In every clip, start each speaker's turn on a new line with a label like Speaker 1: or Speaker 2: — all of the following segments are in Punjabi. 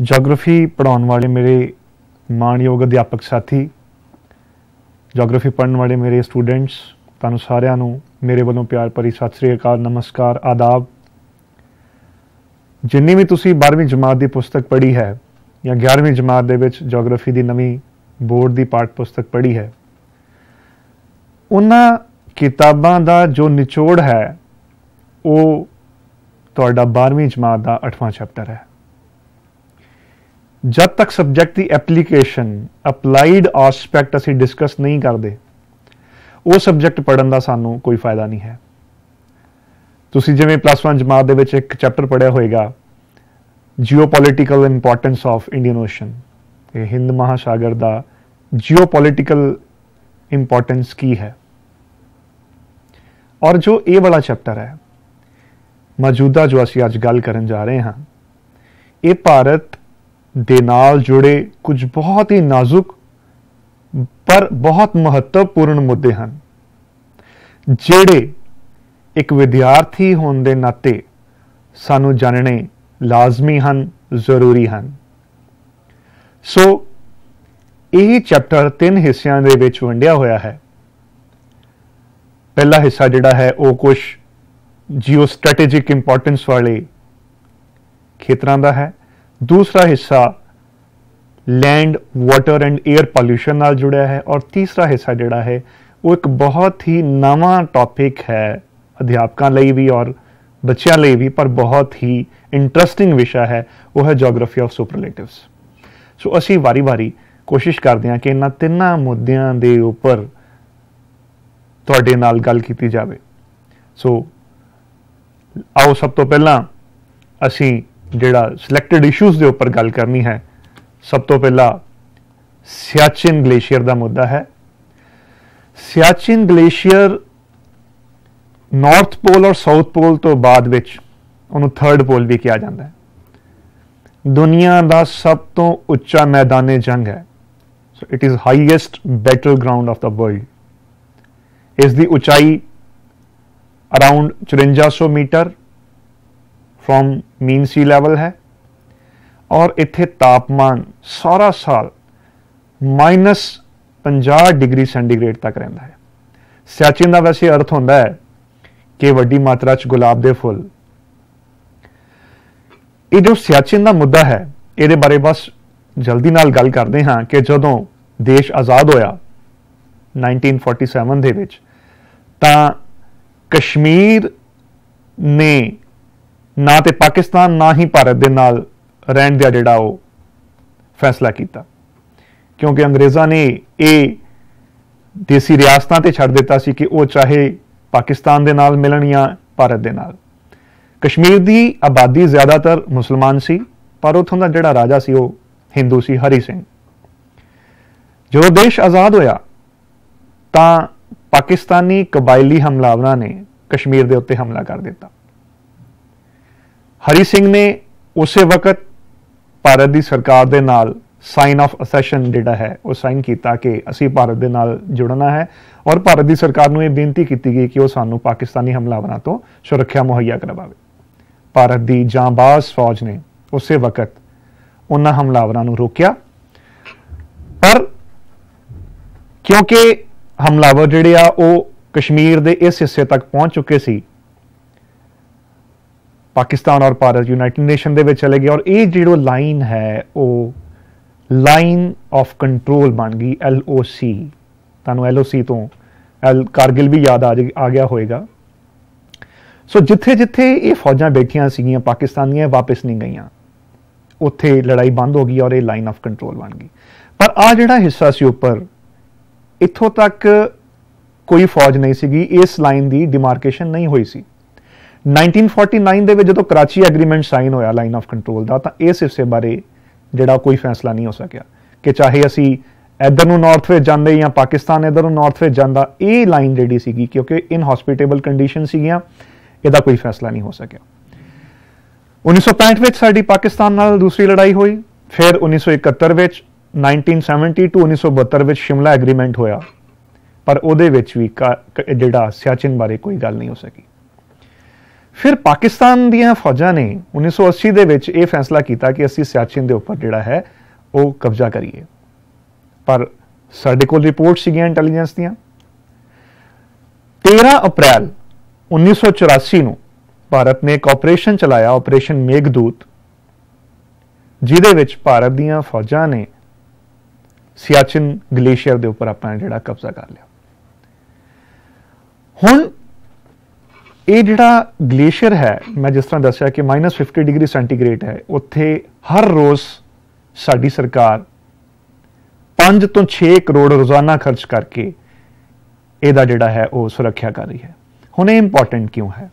Speaker 1: ਜੀਓਗ੍ਰਾਫੀ ਪੜ੍ਹਾਉਣ ਵਾਲੇ ਮੇਰੇ ਮਾਣਯੋਗ ਅਧਿਆਪਕ ਸਾਥੀ, ਜੀਓਗ੍ਰਾਫੀ ਪੜ੍ਹਨ ਵਾਲੇ ਮੇਰੇ ਸਟੂਡੈਂਟਸ, ਤੁਹਾਨੂੰ ਸਾਰਿਆਂ ਨੂੰ ਮੇਰੇ ਵੱਲੋਂ ਪਿਆਰ ਭਰੀ ਸਤਿ ਸ੍ਰੀ ਅਕਾਲ, ਨਮਸਕਾਰ, ਆਦਾਬ। ਜਿੰਨੀ ਵੀ ਤੁਸੀਂ 12ਵੀਂ ਜਮਾਤ ਦੀ ਪੁਸਤਕ ਪੜ੍ਹੀ ਹੈ ਜਾਂ 11ਵੀਂ ਜਮਾਤ ਦੇ ਵਿੱਚ ਜੀਓਗ੍ਰਾਫੀ ਦੀ ਨਵੀਂ ਬੋਰਡ ਦੀ ਪਾਠ ਪੁਸਤਕ ਪੜ੍ਹੀ ਹੈ, ਉਹਨਾਂ ਕਿਤਾਬਾਂ ਦਾ ਜੋ ਨਿਚੋੜ ਹੈ ਉਹ ਤੁਹਾਡਾ 12ਵੀਂ ਜਮਾਤ ਦਾ 8ਵਾਂ ਚੈਪਟਰ ਹੈ। जब तक सब्जैक्ट की एप्लीकेशन अपलाइड आस्पैक्ट असी डिस्कस नहीं करते, वो सब्जैक्ट पढ़न का सानू कोई फायदा नहीं है। तुसी जिवें +1 जमात दे विच एक चैप्टर पढ़िया होएगा, geopolitical importance of Indian ocean, हिंद महासागर का जियोपॉलिटिकल इंपॉर्टेंस की है। और जो ये वाला चैप्टर है मौजूदा जो असी अज गल करन जा रहे हैं, ये भारत ਦੇ ਨਾਲ ਜੁੜੇ ਕੁਝ ਬਹੁਤ ਹੀ ਨਾਜ਼ੁਕ ਪਰ ਬਹੁਤ ਮਹੱਤਵਪੂਰਨ ਮੁੱਦੇ ਹਨ, ਜਿਹੜੇ ਇੱਕ ਵਿਦਿਆਰਥੀ ਹੋਣ ਦੇ ਨਾਤੇ ਸਾਨੂੰ ਜਾਣਨੇ ਲਾਜ਼ਮੀ ਹਨ, ਜ਼ਰੂਰੀ ਹਨ। ਸੋ ਇਹ ਚੈਪਟਰ 3 ਹਿੱਸਿਆਂ ਦੇ ਵਿੱਚ ਵੰਡਿਆ ਹੋਇਆ ਹੈ। ਪਹਿਲਾ ਹਿੱਸਾ ਜਿਹੜਾ ਹੈ ਉਹ ਕੁਝ ਜੀਓ ਸਟ੍ਰੈਟੇਜਿਕ ਇੰਪੋਰਟੈਂਸ ਵਾਲੇ ਖੇਤਰਾਂ ਦਾ ਹੈ। दूसरा हिस्सा land, water and air pollution नाल जुड़िया है। और तीसरा हिस्सा जिहड़ा है वो एक बहुत ही नवां टॉपिक है अध्यापकों लई भी और बच्चों लई भी, पर बहुत ही इंटरस्टिंग विषय है, वो है जोग्राफी ऑफ सुपरलेटिव्स। सो असी वारी वारी कोशिश करते हैं कि इन्हां तिन्नां मुद्दिआं दे उपर तुहाडे नाल गल कीती जावे। सो आओ सब तो पहलां असी ਜਿਹੜਾ ਸਿਲੈਕਟਡ ਇਸ਼ੂਜ਼ ਦੇ ਉੱਪਰ ਗੱਲ ਕਰਨੀ ਹੈ। ਸਭ ਤੋਂ ਪਹਿਲਾਂ ਸਿਆਚਿਨ ਗਲੇਸ਼ੀਅਰ ਦਾ ਮੁੱਦਾ ਹੈ। ਸਿਆਚਿਨ ਗਲੇਸ਼ੀਅਰ ਨਾਰਥ ਪੋਲ ਔਰ ਸਾਊਥ ਪੋਲ ਤੋਂ ਬਾਅਦ ਵਿੱਚ ਉਹਨੂੰ ਥਰਡ ਪੋਲ ਵੀ ਕਿਹਾ ਜਾਂਦਾ ਹੈ। ਦੁਨੀਆ ਦਾ ਸਭ ਤੋਂ ਉੱਚਾ ਮੈਦਾਨੇ ਜੰਗ ਹੈ। So it is highest battle ground of the world. ਇਸ ਦੀ ਉਚਾਈ around 5400 metre from mean sea level है। और इत्थे तापमान सारा साल -50 डिग्री सेंटीग्रेड तक रहिंदा है। सियाचिन का वैसे अर्थ होंदा है कि वड्डी मात्रा च गुलाब दे फुल। ये जो सियाचिन का मुद्दा है, ये बारे बस जल्दी नाल गल करते हाँ कि जदों देश आज़ाद होया 1947 दे विच, तां कश्मीर ने ना तो पाकिस्तान ना ही भारत के नाल रहन का जिहड़ा वो फैसला किया, क्योंकि अंग्रेज़ों ने ये देसी रियासतां ते छड्ड दिता सी कि वो चाहे पाकिस्तान के नाल मिलन या भारत के नाल। कश्मीर की आबादी ज़्यादातर मुसलमान सी, पर उत्थों का जिहड़ा राजा सी वो हिंदू सी, हरी सिंह। जो देश आज़ाद होया तां पाकिस्तानी कबायली हमलावरां ने कश्मीर के उत्ते हमला कर दिता। हरी सिंह ने उसे वक्त भारत की सरकार के नाल साइन ऑफ असैशन जिहड़ा है वो साइन किया कि असी भारत के नाल जुड़ना है। और भारत की सरकार को यह बेनती की गई कि वह सानू पाकिस्तानी हमलावरों तो सुरक्षा मुहैया करवावे। भारत की जांबाज फौज ने उस वक्त उन्हां हमलावरों को रोकिया, पर क्योंकि हमलावर जिहड़े आ वो कश्मीर के इस हिस्से तक पहुंच चुके सी, पाकिस्तान और भारत यूनाइटेड नेशन दे विच चले गए। और ये जो लाइन है वो लाइन ऑफ कंट्रोल बन गई, LOC। तुहानूं LOC तो कारगिल भी याद आ गया होएगा। सो जिथे जिथे ये फौजां बैठियां सीगियां पाकिस्तानियां, वापस नहीं गईयां, उत्थे लड़ाई बंद हो गई और ये लाइन ऑफ कंट्रोल बन गई। पर आ जिहड़ा हिस्सा सी उपर, इत्थों तक कोई फौज नहीं सीगी, इस लाइन की डिमार्केशन नहीं हुई सी। 1949 ਦੇ ਵਿੱਚ ਜਦੋਂ कराची एग्रीमेंट साइन होया लाइन ऑफ कंट्रोल का, तो इस हिस्से बारे जिहड़ा कोई फैसला नहीं हो सकिया कि चाहे असी इधर नूं नॉर्थ विच जांदे या पाकिस्तान इधर नूं नॉर्थ विच जांदा, ये लाइन जिहड़ी सीगी क्योंकि इनहॉस्पिटेबल कंडीशन सीगियां, इहदा कोई फैसला नहीं हो सकिया। 1965 विच साडी पाकिस्तान नाल दूसरी लड़ाई हुई, फिर 1971 विच 1970 टू 1972 विच शिमला एग्रीमेंट होया, पर उहदे विच भी जिहड़ा सियाचिन बारे कोई गल नहीं हो सकी। फिर पाकिस्तान दीयां फौजां ने 1980 ਦੇ ਵਿੱਚ ਇਹ फैसला ਕੀਤਾ कि ਅਸੀਂ सियाचिन ਦੇ ਉੱਪਰ ਜਿਹੜਾ है वो कब्जा करिए, पर ਸਾਡੇ ਕੋਲ ਰਿਪੋर्ट ਸੀਗੀਆਂ इंटैलीजेंस ਦੀਆਂ। 13 अप्रैल 1984 ਨੂੰ ਭਾਰਤ ਨੇ ਇੱਕ ਆਪਰੇਸ਼ਨ ਚਲਾਇਆ, ਆਪਰੇਸ਼ਨ ਮੇਘਦੂਤ, ਜਿਹਦੇ ਵਿੱਚ ਭਾਰਤ ਦੀਆਂ ਫੌਜਾਂ ਨੇ ਸਿਆਚਿਨ ਗਲੇਸ਼ੀਅਰ ਦੇ ਉੱਪਰ ਆਪਣਾ ਜਿਹੜਾ ਕਬਜ਼ਾ ਕਰ ਲਿਆ। ਹੁਣ ਇਹ ਜਿਹੜਾ ਗਲੇਸ਼ੀਅਰ ਹੈ, ਮੈਂ ਜਿਸ ਤਰ੍ਹਾਂ ਦੱਸਿਆ ਕਿ -50 ਡਿਗਰੀ ਸੈਂਟੀਗ੍ਰੇਡ ਹੈ, ਉੱਥੇ ਹਰ ਰੋਜ਼ ਸਾਡੀ ਸਰਕਾਰ 5 ਤੋਂ 6 ਕਰੋੜ ਰੋਜ਼ਾਨਾ ਖਰਚ ਕਰਕੇ ਇਹਦਾ ਜਿਹੜਾ ਹੈ ਉਹ ਸੁਰੱਖਿਆ ਕਰ ਰਹੀ ਹੈ। ਹੁਣ ਇਹ ਇੰਪੋਰਟੈਂਟ ਕਿਉਂ ਹੈ?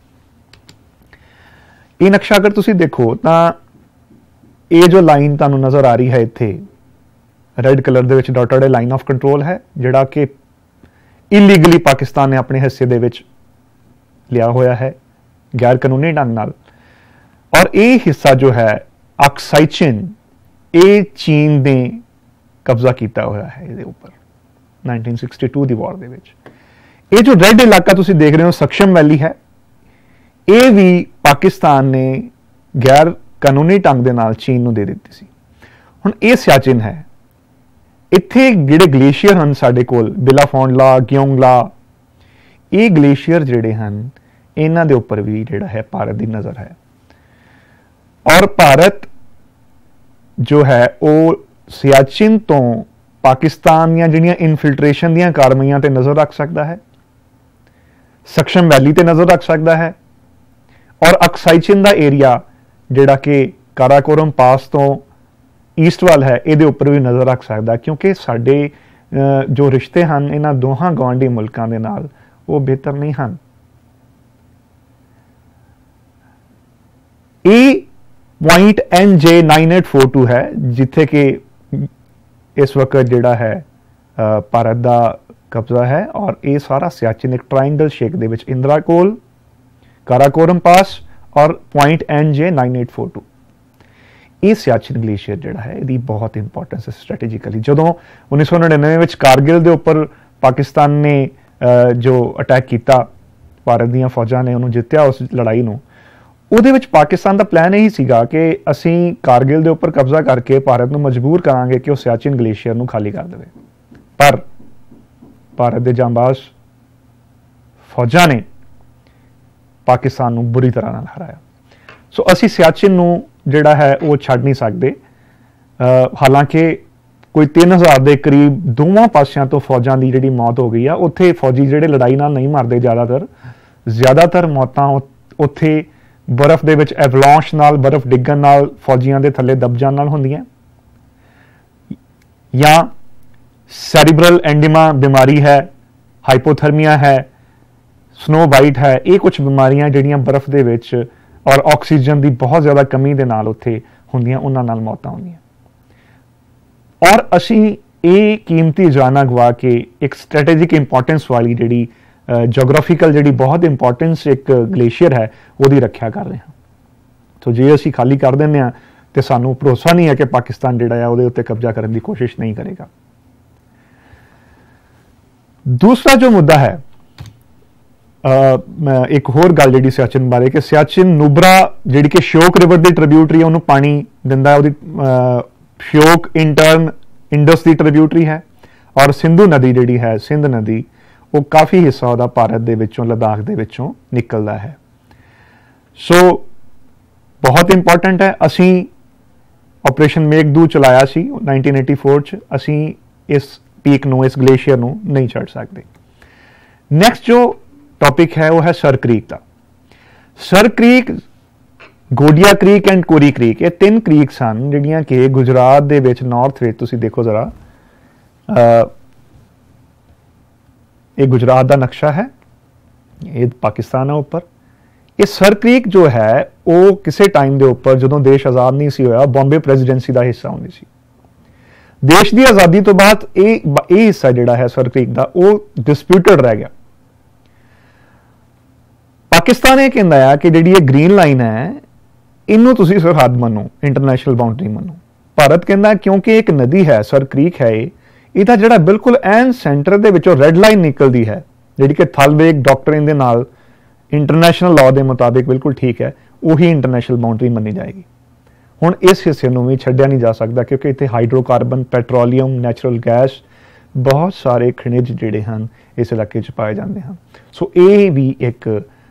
Speaker 1: ਇਹ ਨਕਸ਼ਾ ਅਗਰ ਤੁਸੀਂ ਦੇਖੋ ਤਾਂ ਇਹ ਜੋ ਲਾਈਨ ਤੁਹਾਨੂੰ ਨਜ਼ਰ ਆ ਰਹੀ ਹੈ ਇੱਥੇ ਰੈੱਡ ਕਲਰ ਦੇ ਵਿੱਚ ਡਾਟਡ ਲਾਈਨ ਆਫ ਕੰਟਰੋਲ ਹੈ, ਜਿਹੜਾ ਕਿ ਇਲੀਗਲੀ ਪਾਕਿਸਤਾਨ ਨੇ ਆਪਣੇ ਹਿੱਸੇ ਦੇ ਵਿੱਚ ਲਿਆ ਹੋਇਆ ਹੈ ਗੈਰ ਕਾਨੂੰਨੀ ਢੰਗ ਨਾਲ। ਔਰ ਇਹ ਹਿੱਸਾ ਜੋ ਹੈ ਅਕਸਾਈਚਿਨ, ਇਹ ਚੀਨ ਨੇ ਕਬਜ਼ਾ ਕੀਤਾ ਹੋਇਆ ਹੈ ਇਹਦੇ ਉੱਪਰ 1962 ਦੀ ਵਾਰ ਦੇ ਵਿੱਚ। ਇਹ ਜੋ ਰੈੱਡ ਇਲਾਕਾ ਤੁਸੀਂ ਦੇਖ ਰਹੇ ਹੋ ਸਕਸ਼ਮ ਵੈਲੀ ਹੈ, ਇਹ ਵੀ ਪਾਕਿਸਤਾਨ ਨੇ ਗੈਰ ਕਾਨੂੰਨੀ ਢੰਗ ਦੇ ਨਾਲ ਚੀਨ ਨੂੰ ਦੇ ਦਿੱਤੀ ਸੀ। ਹੁਣ ਇਹ ਸਿਆਚਿਨ ਹੈ, ਇੱਥੇ ਜਿਹੜੇ ਗਲੇਸ਼ੀਅਰ ਹਨ ਸਾਡੇ ਕੋਲ ਬਿਲਾਫੋਂਡਲਾ, ਗਿਓਂਗਲਾ, ਇਹ ਗਲੇਸ਼ੀਅਰ ਜਿਹੜੇ ਹਨ ਇਹਨਾਂ ਦੇ ਉੱਪਰ ਵੀ ਜਿਹੜਾ ਹੈ ਭਾਰਤ ਦੀ ਨਜ਼ਰ ਹੈ। ਔਰ ਭਾਰਤ ਜੋ ਹੈ ਉਹ ਸਿਆਚਿਨ ਤੋਂ ਪਾਕਿਸਤਾਨ ਦੀਆਂ ਜਿਹੜੀਆਂ ਇਨਫਿਲਟ੍ਰੇਸ਼ਨ ਦੀਆਂ ਕਾਰਵਾਈਆਂ ਤੇ ਨਜ਼ਰ ਰੱਖ ਸਕਦਾ ਹੈ, ਸਕਸ਼ਮ ਵੈਲੀ ਤੇ ਨਜ਼ਰ ਰੱਖ ਸਕਦਾ ਹੈ, ਔਰ ਅਕਸਾਈਚਿਨ ਦਾ ਏਰੀਆ ਜਿਹੜਾ ਕਿ ਕਾਰਾਕੋਰਮ ਪਾਸ ਤੋਂ ਈਸਟ ਵੱਲ ਹੈ ਇਹਦੇ ਉੱਪਰ ਵੀ ਨਜ਼ਰ ਰੱਖ ਸਕਦਾ, ਕਿਉਂਕਿ ਸਾਡੇ ਜੋ ਰਿਸ਼ਤੇ ਹਨ ਇਹਨਾਂ ਦੋਹਾਂ ਗਵਾਂਢੀ ਮੁਲਕਾਂ ਦੇ ਨਾਲ ਉਹ ਬਿਹਤਰ ਨਹੀਂ ਹਨ। ਇਹ ਪੁਆਇੰਟ NJ9842 ਹੈ, ਜਿੱਥੇ ਕਿ ਇਸ ਵਕਤ ਜਿਹੜਾ ਹੈ ਭਾਰਤ ਦਾ ਕਬਜ਼ਾ ਹੈ। ਔਰ ਇਹ ਸਾਰਾ ਸਿਆਚਿਨ ਇੱਕ ਟ੍ਰਾਇੰਗਲ ਸ਼ੇਪ ਦੇ ਵਿੱਚ ਇੰਦਰਾ ਕੋਲ, ਕਾਰਾਕੋਰਮ ਪਾਸ ਔਰ ਪੁਆਇੰਟ NJ9842, ਇਹ ਸਿਆਚਿਨ ਗਲੇਸ਼ੀਅਰ ਜਿਹੜਾ ਹੈ ਇਹਦੀ ਬਹੁਤ ਇੰਪੋਰਟੈਂਸ ਹੈ ਸਟ੍ਰੈਟੇਜਿਕਲੀ। ਜਦੋਂ 1999 ਵਿੱਚ ਕਾਰਗਿਲ ਦੇ ਉੱਪਰ ਪਾਕਿਸਤਾਨ ਨੇ ਜੋ ਅਟੈਕ ਕੀਤਾ, ਭਾਰਤ ਦੀਆਂ ਫੌਜਾਂ ਨੇ ਉਹਨੂੰ ਜਿੱਤਿਆ ਉਸ ਲੜਾਈ ਨੂੰ, ਉਹਦੇ ਵਿੱਚ ਪਾਕਿਸਤਾਨ ਦਾ ਪਲਾਨ ਇਹੀ ਸੀਗਾ ਕਿ ਅਸੀਂ ਕਾਰਗਿਲ ਦੇ ਉੱਪਰ ਕਬਜ਼ਾ ਕਰਕੇ ਭਾਰਤ ਨੂੰ ਮਜਬੂਰ ਕਰਾਂਗੇ ਕਿ ਉਹ ਸਿਆਚਿਨ ਗਲੇਸ਼ੀਅਰ ਨੂੰ ਖਾਲੀ ਕਰ ਦੇਵੇ, ਪਰ ਭਾਰਤ ਦੇ ਜਾਂਬਾਜ਼ ਫੌਜਾਂ ਨੇ ਪਾਕਿਸਤਾਨ ਨੂੰ ਬੁਰੀ ਤਰ੍ਹਾਂ ਨਾਲ ਹਰਾਇਆ। ਸੋ ਅਸੀਂ ਸਿਆਚਿਨ ਨੂੰ ਜਿਹੜਾ ਹੈ ਉਹ ਛੱਡ ਨਹੀਂ ਸਕਦੇ। ਹਾਲਾਂਕਿ ਕੋਈ 3000 ਦੇ ਕਰੀਬ ਦੋਵਾਂ ਪਾਸਿਆਂ ਤੋਂ ਫੌਜਾਂ ਦੀ ਜਿਹੜੀ ਮੌਤ ਹੋ ਗਈ ਆ, ਉੱਥੇ ਫੌਜੀ ਜਿਹੜੇ ਲੜਾਈ ਨਾਲ ਨਹੀਂ ਮਰਦੇ, ਜ਼ਿਆਦਾਤਰ ਮੌਤਾਂ ਉੱਥੇ ਬਰਫ਼ ਦੇ ਵਿੱਚ ਐਵਲਾਂਸ਼ ਨਾਲ, ਬਰਫ਼ ਡਿੱਗਣ ਨਾਲ, ਫੌਜੀਆਂ ਦੇ ਥੱਲੇ ਦਬ ਜਾਣ ਨਾਲ ਹੁੰਦੀਆਂ, ਜਾਂ ਸੈਰੀਬਰਲ ਐਂਡੀਮਾ ਬਿਮਾਰੀ ਹੈ, ਹਾਈਪੋਥਰਮੀਆ ਹੈ, ਸਨੋ ਵਾਈਟ ਹੈ, ਇਹ ਕੁਝ ਬਿਮਾਰੀਆਂ ਜਿਹੜੀਆਂ ਬਰਫ਼ ਦੇ ਵਿੱਚ ਔਰ ਆਕਸੀਜਨ ਦੀ ਬਹੁਤ ਜ਼ਿਆਦਾ ਕਮੀ ਦੇ ਨਾਲ ਉੱਥੇ ਹੁੰਦੀਆਂ, ਉਹਨਾਂ ਨਾਲ ਮੌਤਾਂ ਹੁੰਦੀਆਂ। ਔਰ ਅਸੀਂ ਇਹ ਕੀਮਤੀ ਜਾਨਾਂ ਗਵਾ ਕੇ ਇੱਕ ਸਟ੍ਰੈਟੇਜਿਕ ਇੰਪੋਰਟੈਂਸ ਵਾਲੀ ਜਿਹੜੀ ਜੀਓਗ੍ਰਾਫੀਕਲ ਜਿਹੜੀ ਬਹੁਤ ਇੰਪੋਰਟੈਂਸ ਇੱਕ ਗਲੇਸ਼ੀਅਰ ਹੈ ਉਹਦੀ ਰੱਖਿਆ ਕਰ ਰਹੇ ਹਾਂ। ਸੋ ਜੇ ਅਸੀਂ ਖਾਲੀ ਕਰ ਦਿੰਦੇ ਹਾਂ ਤੇ ਸਾਨੂੰ ਭਰੋਸਾ ਨਹੀਂ ਹੈ ਕਿ ਪਾਕਿਸਤਾਨ ਜਿਹੜਾ ਹੈ ਉਹਦੇ ਉੱਤੇ ਕਬਜ਼ਾ ਕਰਨ ਦੀ ਕੋਸ਼ਿਸ਼ ਨਹੀਂ ਕਰੇਗਾ। ਦੂਸਰਾ ਜੋ ਮੁੱਦਾ ਹੈ, ਇੱਕ ਹੋਰ ਗੱਲ ਜਿਹੜੀ ਸਿਆਚਿਨ ਬਾਰੇ, ਕਿ ਸਿਆਚਿਨ ਨੂਬਰਾ ਜਿਹੜੀ ਕਿ ਸ਼ਿਓਕ ਰਿਵਰ ਦੀ ਟ੍ਰਿਬਿਊਟਰੀ ਉਹਨੂੰ ਪਾਣੀ ਦਿੰਦਾ, ਉਹਦੀ ਸ਼ਿਓਕ ਇੰਟਰਨ ਇੰਡਸ ਦੀ ਟ੍ਰਿਬਿਊਟਰੀ ਹੈ, ਔਰ ਸਿੰਧੂ ਨਦੀ ਜਿਹੜੀ ਹੈ, ਸਿੰਧ ਨਦੀ, ਉਹ ਕਾਫੀ ਹਿੱਸਾ ਉਹਦਾ ਭਾਰਤ ਦੇ ਵਿੱਚੋਂ, ਲਦਾਖ ਦੇ ਵਿੱਚੋਂ ਨਿਕਲਦਾ ਹੈ। ਸੋ ਬਹੁਤ ਇੰਪੋਰਟੈਂਟ ਹੈ। ਅਸੀਂ ਆਪਰੇਸ਼ਨ ਮੇਘਦੂਤ ਚਲਾਇਆ ਸੀ 1984 'ਚ, ਅਸੀਂ ਇਸ ਪੀਕ ਨੂੰ, ਇਸ ਗਲੇਸ਼ੀਅਰ ਨੂੰ ਨਹੀਂ ਛੱਡ ਸਕਦੇ। ਨੈਕਸਟ ਜੋ ਟੌਪਿਕ ਹੈ ਉਹ ਹੈ ਸਰ ਕ੍ਰੀਕ ਦਾ। Sir Creek, Godia creek and Kori creek, ਇਹ 3 ਕ੍ਰੀਕਸ ਹਨ ਜਿਹੜੀਆਂ ਕਿ ਗੁਜਰਾਤ ਦੇ ਵਿੱਚ ਨਾਰਥ ਵਿੱਚ, ਤੁਸੀਂ ਦੇਖੋ ਜ਼ਰਾ, ਇਹ ਗੁਜਰਾਤ ਦਾ ਨਕਸ਼ਾ ਹੈ, ਇਹ ਪਾਕਿਸਤਾਨ ਹੈ ਉੱਪਰ। ਇਹ ਸਰ ਕ੍ਰੀਕ ਜੋ ਹੈ ਉਹ ਕਿਸੇ ਟਾਈਮ ਦੇ ਉੱਪਰ, ਜਦੋਂ ਦੇਸ਼ ਆਜ਼ਾਦ ਨਹੀਂ ਸੀ ਹੋਇਆ, ਬੰਬੇ ਪ੍ਰੈਜ਼ੀਡੈਂਸੀ ਦਾ ਹਿੱਸਾ ਹੁੰਦੀ ਸੀ। ਦੇਸ਼ ਦੀ ਆਜ਼ਾਦੀ ਤੋਂ ਬਾਅਦ ਇਹ ਹਿੱਸਾ ਜਿਹੜਾ ਹੈ ਸਰ ਕ੍ਰੀਕ ਦਾ, ਉਹ ਡਿਸਪਿਊਟਡ ਰਹਿ ਗਿਆ। ਪਾਕਿਸਤਾਨ ਇਹ ਕਹਿੰਦਾ ਹੈ ਕਿ ਜਿਹੜੀ ਇਹ ਗ੍ਰੀਨ ਲਾਈਨ ਹੈ ਇਹਨੂੰ ਤੁਸੀਂ ਸਰਹੱਦ ਮੰਨੋ, ਇੰਟਰਨੈਸ਼ਨਲ ਬਾਉਂਡਰੀ ਮੰਨੋ। ਭਾਰਤ ਕਹਿੰਦਾ ਕਿਉਂਕਿ ਇੱਕ ਨਦੀ ਹੈ, ਸਰ ਕ੍ਰੀਕ ਹੈ, ਇਹਦਾ ਜਿਹੜਾ ਬਿਲਕੁਲ ਐਨ ਸੈਂਟਰ ਦੇ ਵਿੱਚੋਂ ਰੈੱਡ ਲਾਈਨ ਨਿਕਲਦੀ ਹੈ, ਜਿਹੜੀ ਕਿ ਥਲਵੇਗ ਡਾਕਟਰਿਨ ਦੇ ਨਾਲ इंटरनेशनल लॉ के मुताबिक बिल्कुल ठीक है, उही इंटरनेशनल बाउंड्री मनी जाएगी। हुण इस हिस्से नूं भी छड्डिया नहीं जा सकता क्योंकि इत्थे हाइड्रोकार्बन, पैट्रोलीयम, नैचुरल गैस, बहुत सारे खनिज जिहड़े हन इस इलाके च पाए जाते हैं। सो ये भी एक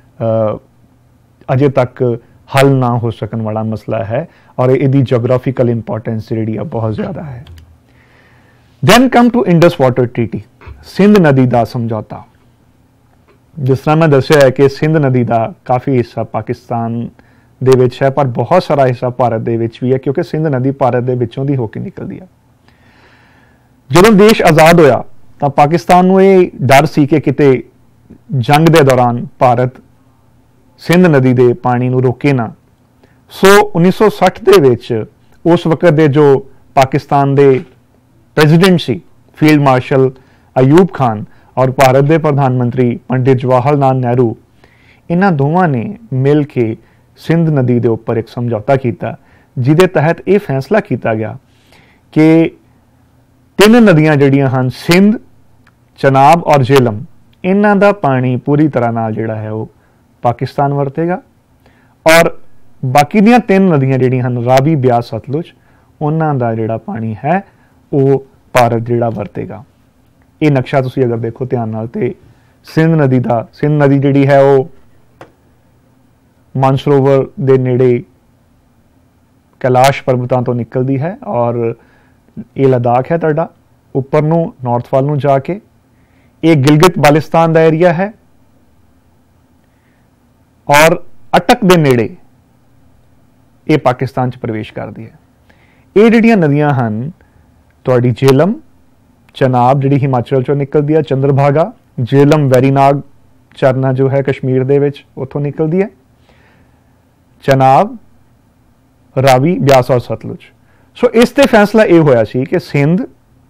Speaker 1: अजे तक हल ना हो सकने वाला मसला है और इसकी जोग्राफिकल इंपॉर्टेंस जी बहुत ज़्यादा है। Then come to Indus water treaty, Sindh नदी का समझौता। जिस तरह मैं दस्या है कि सिंध नदी का काफ़ी हिस्सा पाकिस्तान दे विच है, पर बहुत सारा हिस्सा भारत दे विच भी है क्योंकि सिंध नदी भारत दे विचों दी होके निकलती है। जदों देश आज़ाद होया तो पाकिस्तान नूं ये डर सी कि किते जंग के दौरान भारत सिंध नदी के पानी नूं रोके ना। सो 1960 दे विच उस वक्त दे जो पाकिस्तान के प्रेजिडेंट सी फील्ड मार्शल अयूब खान और भारत के प्रधानमंत्री पंडित जवाहर लाल नेहरू, इन्हां दोवां ने मिल के सिंध नदी के उपर एक समझौता किया जिहदे तहत यह फैसला किया गया कि 3 नदियां जिहड़ियां हन सिंध, चनाब और झेलम, इन्हां दा पानी पूरी तरह नाल जिहड़ा है वो पाकिस्तान वरतेगा और बाकी दियां 3 नदियां जिहड़ियां हन रावी, ब्यास, सतलुज, उन्हां दा जिहड़ा पानी है वो भारत जिहड़ा वरतेगा। ये नक्शा तुसीं अगर देखो ध्यान नाल ते सिंध नदी जिहड़ी है वो मानसरोवर दे नेड़े कैलाश पर्वतां तो निकलती है और ये लद्दाख है तुहाडा उपर नूं नॉर्थ वाल नूं जाके, ये गिलगित बाल्टिस्तान का एरिया है और अटक दे नेड़े ये पाकिस्तान च प्रवेश करती है। ये जिहड़ियां नदियां हन तुहाडी झेलम, चनाब जिहड़ी हिमाचल चों निकलती है, चंद्रभागा, झेलम वैरीनाग झरना जो है कश्मीर दे विच उत्थों निकलती है, चनाब, रावी, ब्यास और सतलुज। सो इस ते फैसला यह होया सी कि सिंध,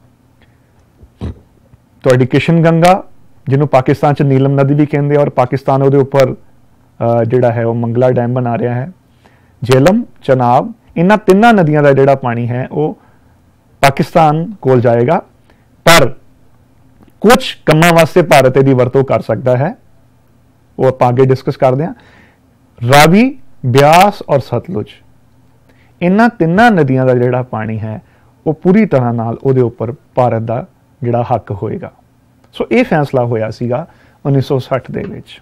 Speaker 1: तुहाडी किशन गंगा जिन्हों पाकिस्तान च नीलम नदी भी कहते और पाकिस्तान उहदे उपर जिहड़ा है वो मंगला डैम बना रहा है, झेलम, चनाब, इन्हां 3 नदियां का जिहड़ा पानी है वो पाकिस्तान कोल जाएगा, पर कुछ कमां वास्ते भारत इहदी वरतों कर सकता है, वो आपां आगे डिस्कस करते हैं। रावी, ब्यास और सतलुज, इन्हां 3 नदियां का जिहड़ा पानी है वो पूरी तरह नाल उहदे उपर भारत का जिहड़ा हक होएगा। सो ये फैसला होया सीगा 1960 दे विच।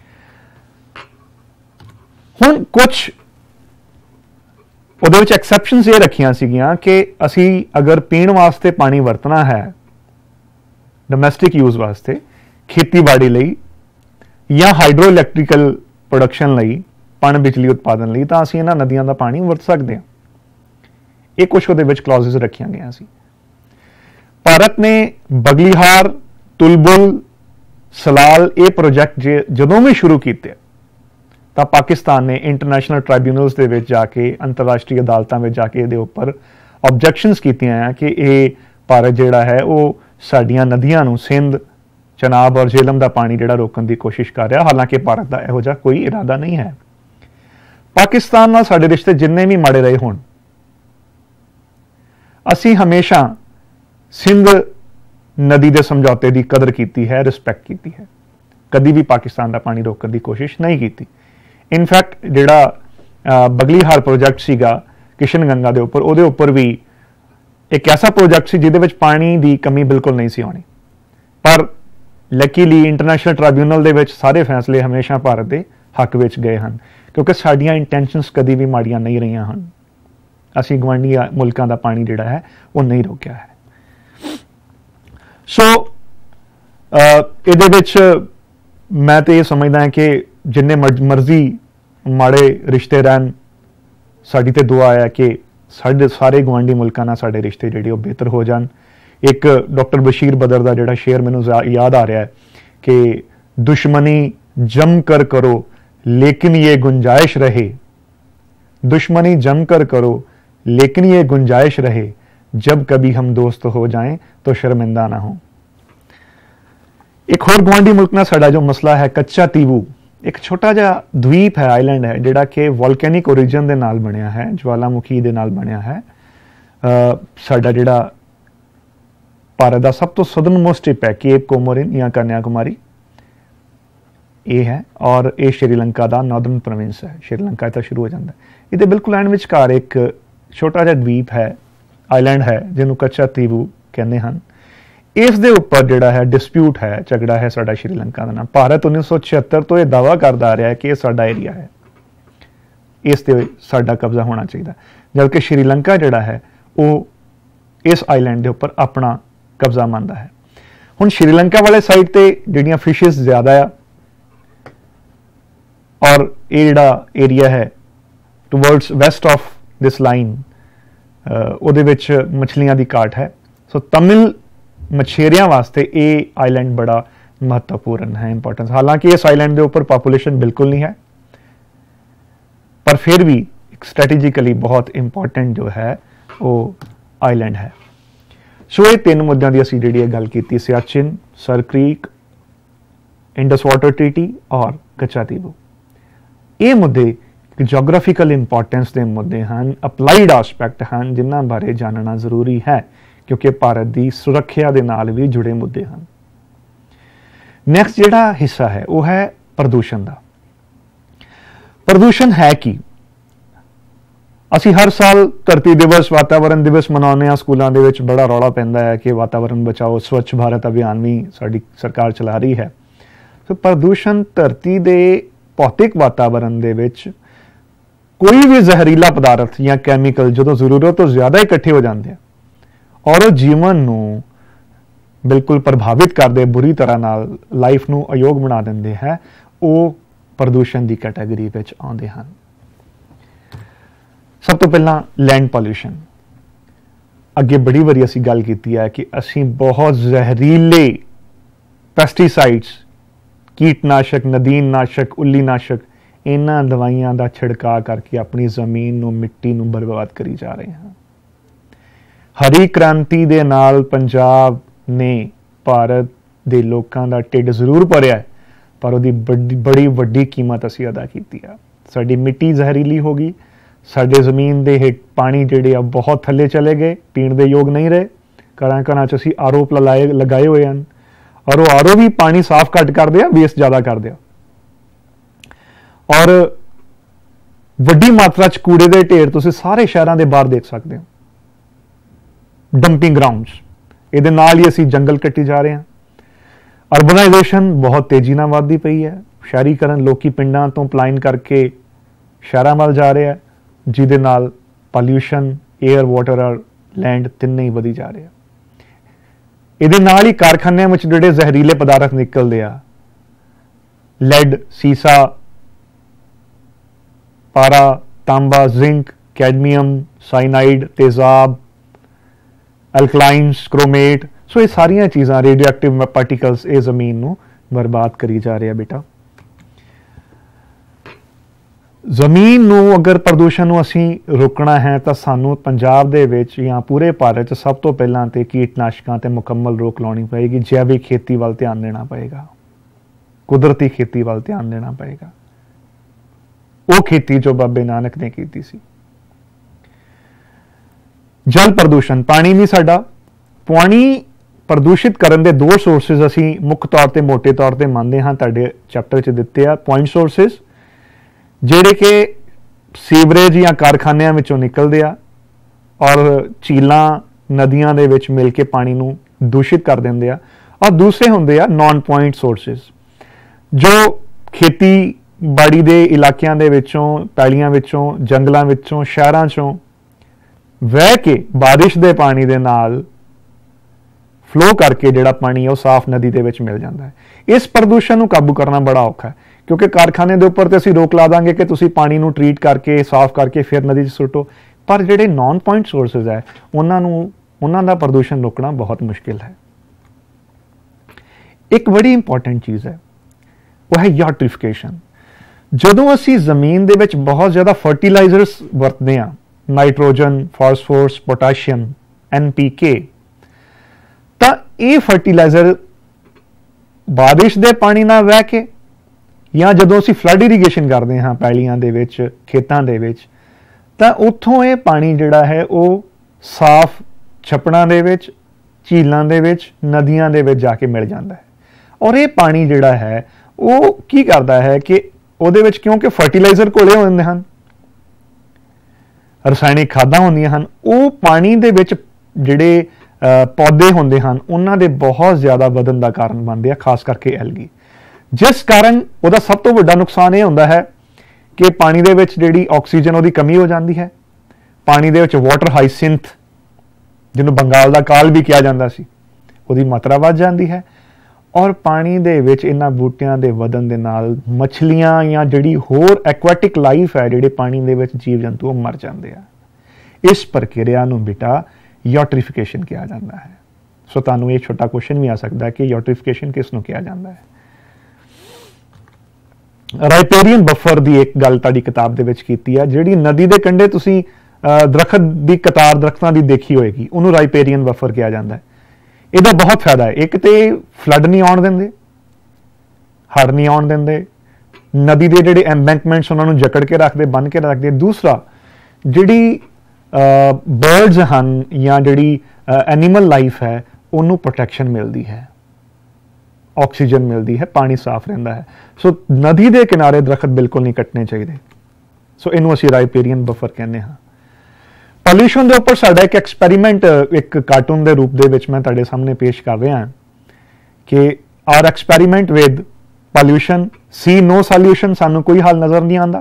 Speaker 1: हुण कुछ उहदे विच एक्सैप्शनस ये रखियां सीगियां कि असी अगर पीण वास्ते पानी वरतना है डोमैसटिक यूज़ वास्ते, खेतीबाड़ी लई या हाइड्रो इलैक्ट्रिकल प्रोडक्शन लई, पन बिजली उत्पादन लई, तां असीं इन्हां नदियां दा पानी वरत सकदे हां। ये कुछ उहदे विच क्लॉजेस रखियां गईयां सी। भारत ने बगलीहार, तुलबुल, सलाल ये प्रोजैक्ट जदों भी शुरू किए तो पाकिस्तान ने इंटरनेशनल ट्राइब्यूनल्स दे विच जाके, अंतरराष्ट्रीय अदालतां में जाके इहदे उपर ऑब्जैक्शनस कीतियां हैं कि ये भारत जिहड़ा है वो साडियां नदियां नूं सिंध, चनाब और झेलम का पानी जिहड़ा रोकण की कोशिश कर रहा, हालांकि भारत का इहो जिहा कोई इरादा नहीं है। पाकिस्तान नाल साडे रिश्ते जिन्ने भी माड़े रहे होण, असीं हमेशा सिंध नदी के समझौते की कदर की है, रिस्पैक्ट की है, कभी भी पाकिस्तान का पानी रोकने की कोशिश नहीं की। इनफैक्ट जिहड़ा बगलीहार प्रोजैक्ट सीगा किशन गंगा के उपर, उहदे उपर भी एक ऐसा प्रोजैक्ट सी जिहदे विच पानी की कमी बिल्कुल नहीं सी आउणी, पर लकीली इंटरनेशनल ट्राइब्यूनल दे विच सारे फैसले हमेशा भारत के हक विच गए हैं क्योंकि साडियां इंटेंशनस कभी भी माड़ियां नहीं रही हैं। असीं गवांढी मुल्कां दा पानी जिहड़ा है वो नहीं रोकिया है। सो इहदे विच मैं तो ये समझदा है कि जिन्ने मर्जी माड़े रिश्ते रहन, साडी ते दुआ है कि साडे सारे गवांढी मुल्कां नाल साडे रिश्ते जिहड़े वो बेहतर हो जान। एक डॉक्टर बशीर बदर का जिहड़ा शेर मैनूं याद आ रहा है कि दुश्मनी जम कर करो लेकिन ये गुंजाइश रहे, दुश्मनी जम कर करो लेकिन ये गुंजाइश रहे, जब कभी हम दोस्त हो जाएं तो शर्मिंदा ना हो। एक होर गुआंढी मुल्क नाल साडा जो मसला है कच्चा तीवू, एक छोटा जिहा द्वीप है, आइलैंड है जिहड़ा कि वोल्केनिक ओरिजिन दे नाल बनया है, ज्वालामुखी दे नाल बनया है। साडा जिहड़ा भारत का सब तो सदर्न मोस्ट टिप है केप कोमोरिन या कन्याकुमारी, ये है और ये श्रीलंका का नॉर्दਰਨ प्रोविंस है, श्रीलंका तो शुरू हो जाता है। ये बिल्कुल एंड विचकार एक छोटा जिहा द्वीप है, आइलैंड है जिन्होंने कच्चा तीबू कहते हैं। इस दे उपर जिहड़ा है डिस्प्यूट है, झगड़ा है साडा श्रीलंका का नाम। भारत 1976 तो यह दावा करता आ रहा है कि यह साडा एरिया है, इस ते साडा कब्जा होना चाहिए, जबकि श्रीलंका जिहड़ा है वो इस आइलैंड के उपर अपना कब्जा मानता है। हुण श्रीलंका वाले साइड ते जिहड़ियां फिशिस ज़्यादा आ और ये जिहड़ा एरिया है towards west of this line उहदे विच मछलियां दी घाट है। सो तमिल मछेरियां वास्ते ये आइलैंड बड़ा महत्वपूर्ण है, इंपॉर्टेंस। हालांकि इस आइलैंड के उपर पॉपुलेशन बिल्कुल नहीं है, पर फिर भी स्ट्रैटेजिकली बहुत इंपॉर्टेंट जो है वो आइलैंड है। सो ये 3 मुद्दों की असीं जिहड़ी गल कीती, सियाचिन, सर क्रीक, इंडस वाटर ट्रीटी और कच्चा तीबू। ये मुद्दे जोग्राफिकल इंपॉर्टेंस के मुद्दे हैं, अपलाइड एस्पैक्ट हैं जिन्हां बारे जानना जरूरी है, क्योंकि भारत की सुरक्षा के नाल भी जुड़े मुद्दे हैं। नैक्सट जिहड़ा हिस्सा है वह है प्रदूषण का। प्रदूषण है कि असी हर साल धरती दिवस, वातावरण दिवस मनाने, स्कूलों के बड़ा रौला पैंदा है कि वातावरण बचाओ, स्वच्छ भारत अभियान भी साडी सरकार चला रही है। तो प्रदूषण धरती के भौतिक वातावरण दे विच कोई भी जहरीला पदार्थ या कैमिकल जो जरूरत तो ज़्यादा इकट्ठे हो जाते हैं और वो जीवन नूं बिल्कुल प्रभावित करते, बुरी तरह नाल लाइफ नूं अयोग बना देंदे है, वो प्रदूषण की कैटेगरी विच आउंदे हन। सब तो पहला लैंड पॉल्यूशन। अगे बड़ी बारी असी गल कीती है कि असी बहुत जहरीले पेस्टिसाइड्स, कीटनाशक, नदीननाशक, उल्लीनाशक, इन्हां दवाइयां का छिड़का करके अपनी जमीन नूं, मिट्टी नूं बर्बाद करी जा रहे हैं। हरी क्रांति दे नाल पंजाब ने भारत दे लोकां दा ढिड जरूर भरिया, पर उहदी बड़ी वड्डी कीमत असी अदा कीती है। साडी मिट्टी जहरीली हो गई, साडे जमीन दे हेठ पानी जिहड़े आ बहुत थल्ले चले गए, पीण दे योग नहीं रहे। घरां घरां च असीं आरो लगाए हुए हैं और वो आरो भी पानी साफ घट करदे आ, वेस्ट ज़्यादा करदे आ। और वड्डी मात्रा च कूड़े दे ढेर तुसीं सारे शहरां दे बाहर देख सकते हो, डंपिंग ग्राउंड्स। इहदे नाल ही असीं जंगल कट्टी जा रहे हैं। अर्बनाइजेशन बहुत तेजी नाल वधदी पई है, शहरीकरण, लोकी पिंडां तो पलायन करके शहरां वल जा रहे हैं, जिहदे नाल पॉल्यूशन, एयर, वाटर और लैंड तिन्ने ही वधी जा रहे हैं। इहदे नाल ही कारखानिਆਂ ਵਿੱਚ ਜਿਹੜੇ ਜ਼ਹਿਰੀਲੇ ਪਦਾਰਥ ਨਿਕਲਦੇ ਆ, ਲੈਡ, ਸੀਸਾ, पारा, तांबा, जिंक, कैडमियम, साइनाइड, तेजाब, अल्कलाइन्स, क्रोमेट, सो ये सारिया चीज़ां रेडियो एक्टिव पार्टिकल्स ये जमीन नूं बर्बाद करी जा रहे हैं। बेटा जमीन नूं अगर प्रदूषण नूं असीं रोकना है तो सानूं पंजाब दे विच या पूरे भारत च सब तो पहलां ते कीटनाशकां ते मुकम्मल रोक लाउणी पएगी। जैविक खेती वाल ध्यान देना पएगा, कुदरती खेती वाल ध्यान देना पएगा, वो खेती जो बाबे नानक ने की सी। जल प्रदूषण, पानी नहीं साडा, पानी प्रदूषित करन दे 2 सोर्सिस असीं मुख्य तौर पर मोटे तौर पर मानते हाँ, तुहाडे चैप्टर च दिते आ। पॉइंट सोर्सिस जिहड़े कि सीवरेज या कारखानिਆਂ ਵਿੱਚੋਂ निकलते आ और झीलां, नदियां दे विच मिल के पानी नूं दूषित कर देंदे आ। और दूसरे हुंदे आ नॉन पॉइंट सोर्सिस जो खेती बाड़ी दे इलाकिਆਂ ਦੇ ਵਿੱਚੋਂ, ਪੈਲੀਆਂ ਵਿੱਚੋਂ, ਜੰਗਲਾਂ ਵਿੱਚੋਂ, ਸ਼ਹਿਰਾਂ ਚੋਂ ਵਹਿ ਕੇ ਬਾਰਿਸ਼ ਦੇ ਪਾਣੀ ਦੇ ਨਾਲ ਫਲੋ ਕਰਕੇ ਜਿਹੜਾ ਪਾਣੀ ਹੈ ਉਹ ਸਾਫ਼ ਨਦੀ ਦੇ ਵਿੱਚ ਮਿਲ ਜਾਂਦਾ ਹੈ। ਇਸ ਪ੍ਰਦੂਸ਼ਣ ਨੂੰ ਕਾਬੂ ਕਰਨਾ ਬੜਾ ਔਖਾ ਹੈ, ਕਿਉਂਕਿ ਕਾਰਖਾਨੇ ਦੇ ਉੱਪਰ ਤੇ ਅਸੀਂ ਰੋਕ ਲਾ ਦਾਂਗੇ ਕਿ ਤੁਸੀਂ ਪਾਣੀ ਨੂੰ ਟਰੀਟ ਕਰਕੇ ਸਾਫ਼ ਕਰਕੇ ਫਿਰ ਨਦੀ 'ਚ ਸੁੱਟੋ, ਪਰ ਜਿਹੜੇ ਨॉन पॉइंट सोर्सेज है ਉਹਨਾਂ ਦਾ ਪ੍ਰਦੂਸ਼ਣ ਰੋਕਣਾ ਬਹੁਤ ਮੁਸ਼ਕਿਲ ਹੈ। ਇੱਕ ਬੜੀ ਇੰਪੋਰਟੈਂਟ ਚੀਜ਼ ਹੈ, ਉਹ ਹੈ ਯੂਟ੍ਰੀਫਿਕੇਸ਼ਨ। ਜਦੋਂ ਅਸੀਂ ਜ਼ਮੀਨ ਦੇ ਵਿੱਚ ਬਹੁਤ ਜ਼ਿਆਦਾ ਫਰਟੀਲਾਈਜ਼ਰਸ ਵਰਤਦੇ ਹਾਂ, ਨਾਈਟ੍ਰੋਜਨ, ਫਾਸਫੋਰਸ, ਪੋਟਾਸ਼ੀਅਮ, NPK, ਤਾਂ ਇਹ ਫਰਟੀਲਾਈਜ਼ਰ ਬਾਰਿਸ਼ ਦੇ ਪਾਣੀ ਨਾਲ ਵਹਿ ਕੇ ਜਾਂ ਜਦੋਂ ਅਸੀਂ ਫਲੱਡ ਇਰੀਗੇਸ਼ਨ ਕਰਦੇ ਹਾਂ ਪੈਲੀਆਂ ਦੇ ਵਿੱਚ, ਖੇਤਾਂ ਦੇ ਵਿੱਚ, ਤਾਂ ਉੱਥੋਂ ਇਹ ਪਾਣੀ ਜਿਹੜਾ ਹੈ ਉਹ ਸਾਫ਼ ਛੱਪੜਾਂ ਦੇ ਵਿੱਚ, ਝੀਲਾਂ ਦੇ ਵਿੱਚ, ਨਦੀਆਂ ਦੇ ਵਿੱਚ ਜਾ ਕੇ ਮਿਲ ਜਾਂਦਾ ਹੈ। ਔਰ ਇਹ ਪਾਣੀ ਜਿਹੜਾ ਹੈ ਉਹ ਕੀ ਕਰਦਾ ਹੈ ਕਿ ਉਹਦੇ ਵਿੱਚ ਕਿਉਂਕਿ ਫਰਟੀਲਾਈਜ਼ਰ ਘੋਲੇ ਹੁੰਦੇ ਹਨ, ਰਸਾਇਣਿਕ ਖਾਦਾਂ ਹੁੰਦੀਆਂ ਹਨ, ਉਹ ਪਾਣੀ ਦੇ ਵਿੱਚ ਜਿਹੜੇ ਪੌਦੇ ਹੁੰਦੇ ਹਨ ਉਹਨਾਂ ਦੇ ਬਹੁਤ ਜ਼ਿਆਦਾ ਵਧਣ ਦਾ ਕਾਰਨ ਬਣਦੇ ਆ, ਖਾਸ ਕਰਕੇ ਐਲਗੀ, ਜਿਸ ਕਾਰਨ ਉਹਦਾ ਸਭ ਤੋਂ ਵੱਡਾ ਨੁਕਸਾਨ ਇਹ ਹੁੰਦਾ ਹੈ ਕਿ ਪਾਣੀ ਦੇ ਵਿੱਚ ਜਿਹੜੀ ਆਕਸੀਜਨ ਉਹਦੀ ਕਮੀ ਹੋ ਜਾਂਦੀ ਹੈ। ਪਾਣੀ ਦੇ ਵਿੱਚ ਵਾਟਰ ਹਾਈਸਿੰਥ, ਜਿਹਨੂੰ ਬੰਗਾਲ ਦਾ ਕਾਲ ਵੀ ਕਿਹਾ ਜਾਂਦਾ ਸੀ, ਉਹਦੀ ਮਾਤਰਾ ਵੱਧ ਜਾਂਦੀ ਹੈ, ਔਰ ਪਾਣੀ ਦੇ ਵਿੱਚ ਇਹਨਾਂ ਬੂਟਿਆਂ ਦੇ ਵਧਣ ਦੇ ਨਾਲ ਮੱਛਲੀਆਂ ਜਾਂ ਜਿਹੜੀ ਹੋਰ ਐਕੁਆਟਿਕ ਲਾਈਫ ਹੈ, ਜਿਹੜੇ ਪਾਣੀ ਦੇ ਵਿੱਚ ਜੀਵ ਜੰਤੂ, ਉਹ ਮਰ ਜਾਂਦੇ ਆ। ਇਸ ਪ੍ਰਕਿਰਿਆ ਨੂੰ ਬੇਟਾ ਯੂਟਰੀਫਿਕੇਸ਼ਨ ਕਿਹਾ ਜਾਂਦਾ ਹੈ। ਸੋ ਤੁਹਾਨੂੰ ਇਹ ਛੋਟਾ ਕੁਐਸਚਨ ਵੀ ਆ ਸਕਦਾ ਹੈ ਕਿ ਯੂਟਰੀਫਿਕੇਸ਼ਨ ਕਿਸ ਨੂੰ ਕਿਹਾ ਜਾਂਦਾ ਹੈ। ਰਾਈਪੇਰੀਅਨ ਬਫਰ ਦੀ ਇੱਕ ਗੱਲ ਤੁਹਾਡੀ ਕਿਤਾਬ ਦੇ ਵਿੱਚ ਕੀਤੀ ਹੈ, ਜਿਹੜੀ ਨਦੀ ਦੇ ਕੰਢੇ ਤੁਸੀਂ ਦਰਖਤ ਦੀ ਕਤਾਰ ਦਰਖਤਾਂ ਦੀ ਦੇਖੀ ਹੋਏਗੀ, ਉਹਨੂੰ ਰਾਈਪੇਰੀਅਨ ਬਫਰ ਕਿਹਾ ਜਾਂਦਾ ਹੈ। ਇਹਦਾ ਬਹੁਤ ਫਾਇਦਾ ਹੈ। ਇੱਕ ਤੇ ਫਲੱਡ ਨਹੀਂ ਆਉਣ ਦਿੰਦੇ, ਹੜ੍ਹ ਨਹੀਂ ਆਉਣ ਦਿੰਦੇ, ਨਦੀ ਦੇ ਜਿਹੜੇ ਐਮਬੈਂਕਮੈਂਟਸ ਉਹਨਾਂ ਨੂੰ ਜਕੜ ਕੇ ਰੱਖਦੇ, ਬੰਨ੍ਹ ਕੇ ਰੱਖਦੇ। ਦੂਸਰਾ, ਜਿਹੜੀ ਬਰਡਸ ਹਨ ਜਾਂ ਜਿਹੜੀ ਐਨੀਮਲ ਲਾਈਫ ਹੈ, ਉਹਨੂੰ ਪ੍ਰੋਟੈਕਸ਼ਨ ਮਿਲਦੀ ਹੈ, ਆਕਸੀਜਨ ਮਿਲਦੀ ਹੈ, ਪਾਣੀ ਸਾਫ਼ ਰਹਿੰਦਾ ਹੈ। ਸੋ ਨਦੀ ਦੇ ਕਿਨਾਰੇ ਦਰਖਤ ਬਿਲਕੁਲ ਨਹੀਂ ਕੱਟਣੇ ਚਾਹੀਦੇ। ਸੋ ਇਹਨੂੰ ਅਸੀਂ ਰਾਈਪੇਰੀਅਨ ਬਫਰ ਕਹਿੰਦੇ ਹਾਂ। ਪੋਲਿਊਸ਼ਨ ਦੇ ਉੱਪਰ ਸਾਡਾ ਇੱਕ ਐਕਸਪੈਰੀਮੈਂਟ ਇੱਕ ਕਾਰਟੂਨ ਦੇ ਰੂਪ ਦੇ ਵਿੱਚ ਮੈਂ ਤੁਹਾਡੇ ਸਾਹਮਣੇ ਪੇਸ਼ ਕਰ ਰਿਹਾ ਕਿ are experiment with pollution, see no solution, ਸਾਨੂੰ ਕੋਈ ਹੱਲ ਨਜ਼ਰ ਨਹੀਂ ਆਉਂਦਾ।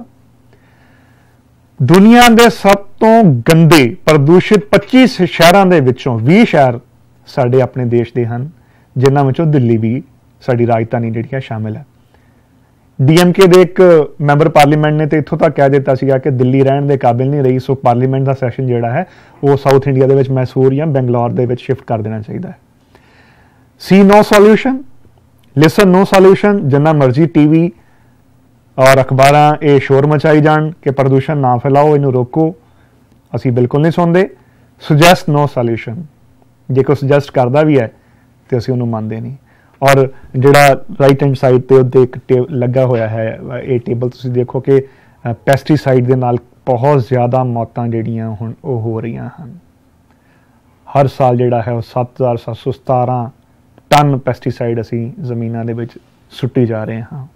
Speaker 1: ਦੁਨੀਆ ਦੇ ਸਭ ਤੋਂ ਗੰਦੇ ਪ੍ਰਦੂਸ਼ਿਤ 25 ਸ਼ਹਿਰਾਂ ਦੇ ਵਿੱਚੋਂ 20 ਸ਼ਹਿਰ ਸਾਡੇ ਆਪਣੇ ਦੇਸ਼ ਦੇ ਹਨ, ਜਿਨ੍ਹਾਂ ਵਿੱਚੋਂ ਦਿੱਲੀ ਵੀ ਸਾਡੀ ਰਾਜਧਾਨੀ ਜਿਹੜੀ ਹੈ ਸ਼ਾਮਿਲ ਹੈ। ਡੀਐਮਕੇ ਦੇ ਇੱਕ ਮੈਂਬਰ ਪਾਰਲੀਮੈਂਟ ਨੇ ਤੇ ਇੱਥੋਂ ਤੱਕ ਕਹਿ ਦਿੱਤਾ ਸੀਗਾ ਕਿ ਦਿੱਲੀ ਰਹਿਣ ਦੇ ਕਾਬਿਲ ਨਹੀਂ ਰਹੀ, ਸੋ ਪਾਰਲੀਮੈਂਟ ਦਾ ਸੈਸ਼ਨ ਜਿਹੜਾ ਹੈ ਉਹ ਸਾਊਥ ਇੰਡੀਆ ਦੇ ਵਿੱਚ ਮੈਸੂਰ ਜਾਂ ਬੰਗਲੌਰ ਦੇ ਵਿੱਚ ਸ਼ਿਫਟ ਕਰ ਦੇਣਾ ਚਾਹੀਦਾ ਹੈ। ਸੀ ਨੋ ਸੋਲਿਊਸ਼ਨ, ਲਿਸਨ ਨੋ ਸੋਲਿਊਸ਼ਨ, ਜਿੰਨਾ ਮਰਜ਼ੀ ਟੀਵੀ ਔਰ ਅਖਬਾਰਾਂ ਇਹ ਸ਼ੋਰ ਮਚਾਈ ਜਾਣ ਕਿ ਪ੍ਰਦੂਸ਼ਣ ਨਾ ਫੈਲਾਓ, ਇਹਨੂੰ ਰੋਕੋ, ਅਸੀਂ ਬਿਲਕੁਲ ਨਹੀਂ ਸੁਣਦੇ। ਸੁਜੈਸਟ ਨੋ ਸੋਲਿਊਸ਼ਨ, ਜੇ ਕੋਈ ਸੁਜੈਸਟ ਕਰਦਾ ਵੀ ਹੈ ਤੇ ਅਸੀਂ ਉਹਨੂੰ ਮੰਨਦੇ ਨਹੀਂ। ਔਰ ਜਿਹੜਾ ਰਾਈਟ ਹੈਂਡ ਸਾਈਡ ਤੇ ਉਹਦੇ ਇੱਕ ਲੱਗਾ ਹੋਇਆ ਹੈ ਇਹ ਟੇਬਲ, ਤੁਸੀਂ ਦੇਖੋ ਕਿ ਪੈਸਟੀਸਾਈਡ ਦੇ ਨਾਲ ਬਹੁਤ ਜ਼ਿਆਦਾ ਮੌਤਾਂ ਜਿਹੜੀਆਂ ਹੁਣ ਉਹ ਹੋ ਰਹੀਆਂ ਹਨ। ਹਰ ਸਾਲ ਜਿਹੜਾ ਹੈ ਉਹ 7,717 ਟਨ ਪੈਸਟੀਸਾਈਡ ਅਸੀਂ ਜ਼ਮੀਨਾਂ ਦੇ ਵਿੱਚ ਸੁੱਟੀ ਜਾ ਰਹੇ ਹਾਂ।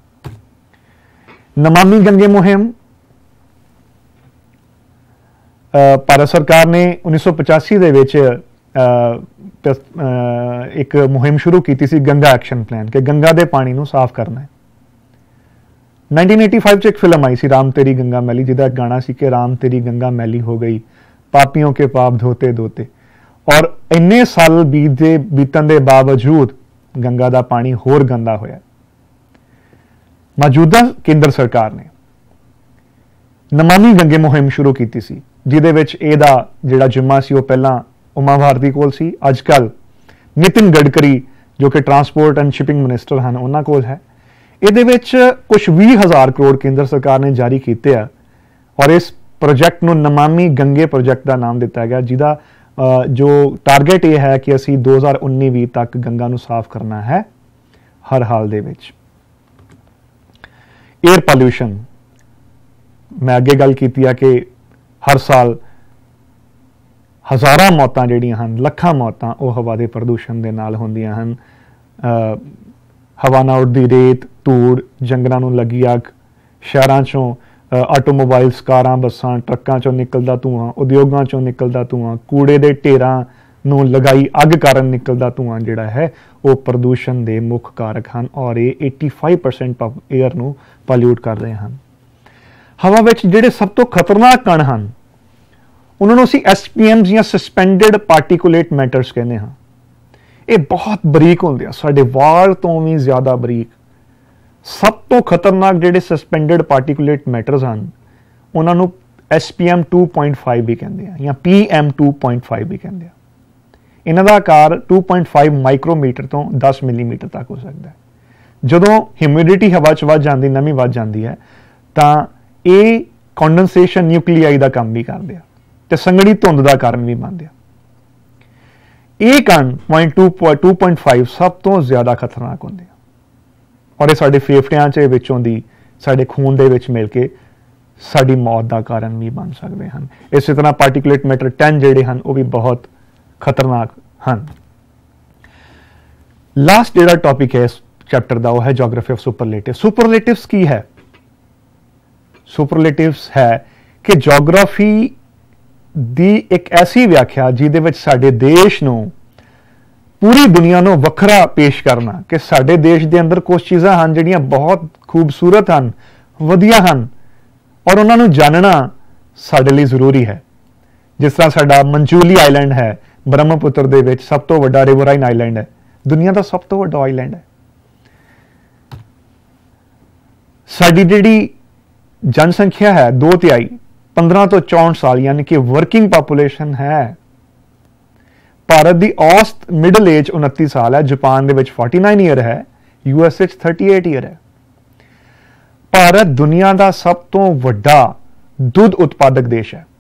Speaker 1: ਨਮਾਮੀ ਗੰਗੇ ਮੁਹਿੰਮ, ਭਾਰਤ ਸਰਕਾਰ ਨੇ 1985 ਦੇ ਵਿੱਚ ਇੱਕ ਮੁਹਿੰਮ ਸ਼ੁਰੂ ਕੀਤੀ ਸੀ, ਗੰਗਾ ਐਕਸ਼ਨ ਪਲਾਨ, ਕਿ ਗੰਗਾ ਦੇ ਪਾਣੀ ਨੂੰ ਸਾਫ਼ ਕਰਨਾ ਹੈ। 1985 ਚ ਇੱਕ ਫਿਲਮ ਆਈ ਸੀ ਰਾਮ ਤੇਰੀ ਗੰਗਾ ਮੈਲੀ, ਜਿਹਦਾ ਇੱਕ ਗਾਣਾ ਸੀ ਕਿ ਰਾਮ ਤੇਰੀ ਗੰਗਾ मैली हो गई, पापियों के पाप धोते धोते। और ਇੰਨੇ ਸਾਲ ਬੀਤਣ ਦੇ ਬਾਵਜੂਦ ਗੰਗਾ ਦਾ ਪਾਣੀ ਹੋਰ ਗੰਦਾ ਹੋਇਆ। ਮੌਜੂਦਾ ਕੇਂਦਰ ਸਰਕਾਰ ਨੇ ਨਮਾਮੀ ਗੰਗੇ ਮੁਹਿੰਮ ਸ਼ੁਰੂ ਕੀਤੀ ਸੀ, ਜਿਹਦੇ ਵਿੱਚ ਇਹਦਾ ਜਿਹੜਾ ਜ਼ਿੰਮਾ ਸੀ ਉਹ ਪਹਿਲਾਂ ਉਮਾ ਭਾਰਤੀ ਕੋਲ ਸੀ, ਅੱਜ ਕੱਲ੍ਹ ਨਿਤਿਨ ਗਡਕਰੀ ਜੋ ਕਿ ਟਰਾਂਸਪੋਰਟ ਐਂਡ ਸ਼ਿਪਿੰਗ ਮਿਨਿਸਟਰ ਹਨ ਉਹਨਾਂ ਕੋਲ ਹੈ। ਇਹਦੇ ਵਿੱਚ ਕੁਝ 20,000 ਕਰੋੜ ਕੇਂਦਰ ਸਰਕਾਰ ਨੇ ਜਾਰੀ ਕੀਤੇ ਆ ਔਰ ਇਸ ਪ੍ਰੋਜੈਕਟ ਨੂੰ ਨਮਾਮੀ ਗੰਗੇ ਪ੍ਰੋਜੈਕਟ ਦਾ ਨਾਮ ਦਿੱਤਾ ਗਿਆ, ਜਿਹਦਾ ਜੋ ਟਾਰਗੇਟ ਇਹ ਹੈ ਕਿ ਅਸੀਂ 2019-20 ਤੱਕ ਗੰਗਾ ਨੂੰ ਸਾਫ਼ ਕਰਨਾ ਹੈ ਹਰ ਹਾਲ ਦੇ ਵਿੱਚ। 에ਅਰ ਪੋਲਿਊਸ਼ਨ, ਮੈਂ ਅੱਗੇ ਗੱਲ ਕੀਤੀ ਆ ਕਿ ਹਰ ਸਾਲ ਹਜ਼ਾਰਾਂ ਮੌਤਾਂ ਜਿਹੜੀਆਂ ਹਨ, ਲੱਖਾਂ ਮੌਤਾਂ ਉਹ ਹਵਾ ਦੇ ਪ੍ਰਦੂਸ਼ਣ ਦੇ ਨਾਲ ਹੁੰਦੀਆਂ ਹਨ। ਹਵਾ ਨਾਲ ਉੱਡਦੀ ਰੇਤ, ਧੂੜ, ਜੰਗਲਾਂ ਨੂੰ ਲੱਗੀ ਅੱਗ, ਸ਼ਹਿਰਾਂ 'ਚੋਂ ਆਟੋਮੋਬਾਈਲਸ, ਕਾਰਾਂ, ਬੱਸਾਂ, ਟਰੱਕਾਂ 'ਚੋਂ ਨਿਕਲਦਾ ਧੂੰਆਂ, ਉਦਯੋਗਾਂ 'ਚੋਂ ਨਿਕਲਦਾ ਧੂੰਆਂ, ਕੂੜੇ ਦੇ ਢੇਰਾਂ ਨੂੰ ਲਗਾਈ ਅੱਗ ਕਾਰਨ ਨਿਕਲਦਾ ਧੂੰਆਂ ਜਿਹੜਾ ਹੈ ਉਹ ਪ੍ਰਦੂਸ਼ਣ ਦੇ ਮੁੱਖ ਕਾਰਕ ਹਨ ਔਰ ਇਹ 85% ਆਫ ਏਅਰ ਨੂੰ ਪੋਲਿਊਟ ਕਰ ਰਹੇ ਹਨ। ਹਵਾ ਵਿੱਚ ਜਿਹੜੇ ਸਭ ਤੋਂ ਖਤਰਨਾਕ ਕਣ ਹਨ ਉਹਨਾਂ ਨੂੰ ਅਸੀਂ SPMs ਜਾਂ ਸਸਪੈਂਡਡ ਪਾਰਟੀਕੂਲੇਟ ਮੈਟਰਸ ਕਹਿੰਦੇ ਹਾਂ। ਇਹ ਬਹੁਤ ਬਰੀਕ ਹੁੰਦੇ ਆ, ਸਾਡੇ ਵਾਲ ਤੋਂ ਵੀ ਜ਼ਿਆਦਾ ਬਰੀਕ। ਸਭ ਤੋਂ ਖਤਰਨਾਕ ਜਿਹੜੇ ਸਸਪੈਂਡਡ ਪਾਰਟੀਕੂਲੇਟ ਮੈਟਰਸ ਹਨ ਉਹਨਾਂ ਨੂੰ SPM 2.5 ਵੀ ਕਹਿੰਦੇ ਆ ਜਾਂ PM 2.5 ਵੀ ਕਹਿੰਦੇ ਆ। ਇਹਨਾਂ ਦਾ ਆਕਾਰ 2.5 ਮਾਈਕਰੋਮੀਟਰ ਤੋਂ 10 ਮਿਲੀਮੀਟਰ ਤੱਕ ਹੋ ਸਕਦਾ ਹੈ। ਜਦੋਂ ਹਿਊਮਿਡਿਟੀ ਹਵਾ 'ਚ ਵੱਧ ਜਾਂਦੀ, ਨਮੀ ਵੱਧ ਜਾਂਦੀ ਹੈ, ਤਾਂ ਇਹ ਕੰਡੈਂਸੇਸ਼ਨ ਨਿਊਕਲੀਆਈ ਦਾ ਕੰਮ ਵੀ ਕਰਦੇ ਆ ਤੇ ਸੰਘਣੀ ਧੁੰਦ ਦਾ ਕਾਰਨ ਵੀ ਬਣਦੇ ਆ। ਇਹ ਕਣ 2.5 ਸਭ ਤੋਂ ਜ਼ਿਆਦਾ ਖਤਰਨਾਕ ਹੁੰਦੇ ਆ ਔਰ ਇਹ ਸਾਡੇ ਫੇਫੜਿਆਂ 'ਚ ਵਿੱਚੋਂ ਦੀ ਸਾਡੇ ਖੂਨ ਦੇ ਵਿੱਚ ਮਿਲ ਕੇ ਸਾਡੀ ਮੌਤ ਦਾ ਕਾਰਨ ਵੀ ਬਣ ਸਕਦੇ ਹਨ। ਇਸੇ ਤਰ੍ਹਾਂ ਪਾਰਟੀਕੂਲੇਟ ਮੈਟਰ 10 ਜਿਹੜੇ ਹਨ ਉਹ ਵੀ ਬਹੁਤ ਖਤਰਨਾਕ ਹਨ। ਲਾਸਟ ਜਿਹੜਾ ਟੌਪਿਕ ਹੈ ਚੈਪਟਰ ਦਾ ਉਹ ਹੈ ਜੀਓਗ੍ਰਾਫੀ ਆਫ ਸੁਪਰਲੇਟਿਵ। ਸੁਪਰਲੇਟਿਵਸ ਕੀ ਹੈ? ਸੁਪਰਲੇਟਿਵਸ ਹੈ ਕਿ ਜੀਓਗ੍ਰਾਫੀ ਦੀ ਇੱਕ ਐਸੀ ਵਿਆਖਿਆ ਜਿਹਦੇ ਵਿੱਚ ਸਾਡੇ ਦੇਸ਼ ਨੂੰ ਪੂਰੀ ਦੁਨੀਆ ਨੂੰ ਵੱਖਰਾ ਪੇਸ਼ ਕਰਨਾ, ਕਿ ਸਾਡੇ ਦੇਸ਼ ਦੇ ਅੰਦਰ ਕੁਝ ਚੀਜ਼ਾਂ ਹਨ ਜਿਹੜੀਆਂ ਬਹੁਤ ਖੂਬਸੂਰਤ ਹਨ, ਵਧੀਆ ਹਨ, ਔਰ ਉਹਨਾਂ ਨੂੰ ਜਾਣਨਾ ਸਾਡੇ ਲਈ ਜ਼ਰੂਰੀ ਹੈ। ਜਿਸ ਤਰ੍ਹਾਂ ਸਾਡਾ ਮੰਚੂਲੀ ਆਈਲੈਂਡ ਹੈ ਬ੍ਰਹਮਪੁੱਤਰ ਦੇ ਵਿੱਚ, ਸਭ ਤੋਂ ਵੱਡਾ ਰਿਵਰਾਈਨ ਆਈਲੈਂਡ ਹੈ, ਦੁਨੀਆ ਦਾ ਸਭ ਤੋਂ ਵੱਡਾ ਆਈਲੈਂਡ ਹੈ। ਸਾਡੀ ਜਿਹੜੀ ਜਨਸੰਖਿਆ ਹੈ 2/3 15 ਤੋਂ 64 ਸਾਲ ਯਾਨੀ ਕਿ ਵਰਕਿੰਗ ਪਾਪੂਲੇਸ਼ਨ ਹੈ। ਭਾਰਤ ਦੀ ਔਸਤ ਮਿਡਲ ਏਜ 29 ਸਾਲ ਹੈ, ਜਾਪਾਨ ਦੇ ਵਿੱਚ 49 ਈਅਰ ਹੈ, US ਵਿੱਚ 38 ਈਅਰ ਹੈ। ਭਾਰਤ ਦੁਨੀਆ ਦਾ ਸਭ ਤੋਂ ਵੱਡਾ ਦੁੱਧ ਉਤਪਾਦਕ ਦੇਸ਼ ਹੈ।